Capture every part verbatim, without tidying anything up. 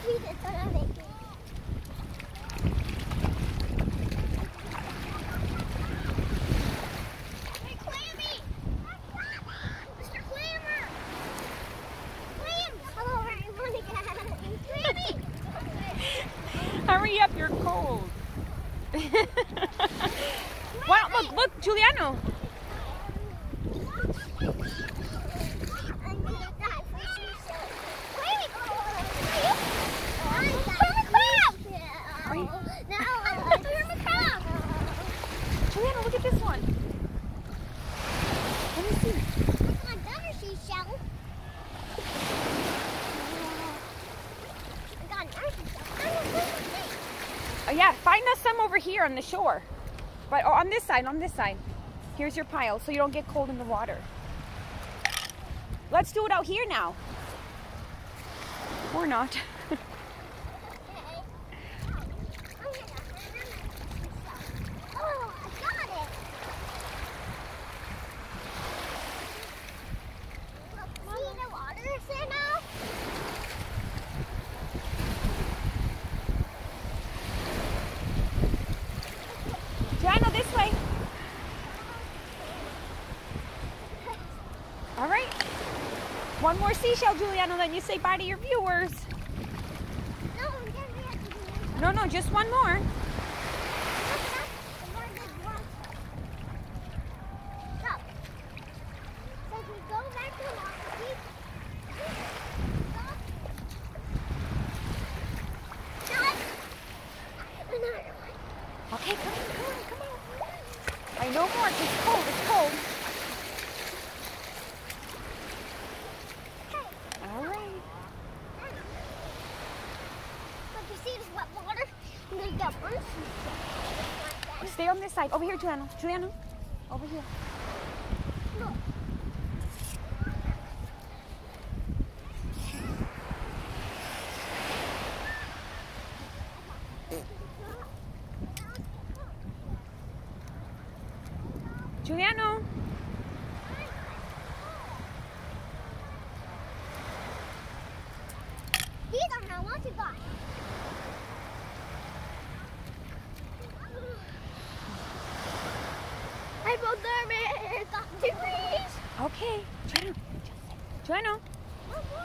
Hurry up, you're cold. Wow, look, look, Giuliano. Giuliano, look at this one. Let me see. Another seashell. I got another seashell. Oh, yeah, find us some over here on the shore. But oh, on this side, on this side. Here's your pile, so you don't get cold in the water. Let's do it out here now. Or not. Giuliano, this way. All right. One more seashell, Giuliano, then you say bye to your viewers. No, I'm gonna have to do this. No, no, just one more. Stop. So if we go back to the water, keep, stop. Stop. Another one. Okay, come on, come on, come on. I know more. It's cold. It's cold. All right. Look, you see this wet water? I'm gonna get one seashell. Stay on this side. Over here, Giuliano. Giuliano, over here. Look. Giuliano. These are how much you got. Hypothermic! Got degrees! Okay. Giuliano. Giuliano. One more.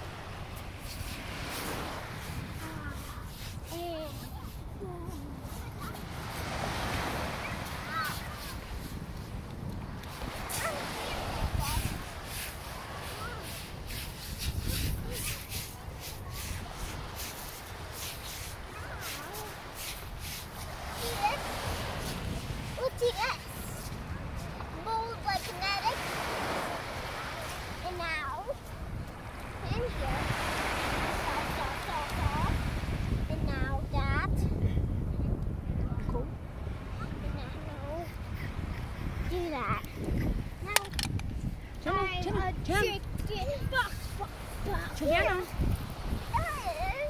T X. Mold like kinetic. And now, in here, stop, stop, stop, stop. And now that. Cool. And now, do that. Now, Giuliano, I'm Giuliano, a Giuliano. chicken. Fuck, fuck, fuck. Giuliano. Here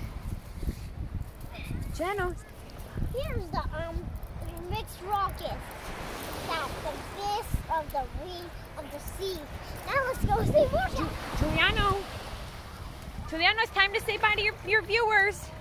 is, Giuliano. here's the, um, mixed rocket. That's the base of the wing of the sea. Now let's go see more. Giuliano. Giuliano, it's time to say bye to your, your viewers.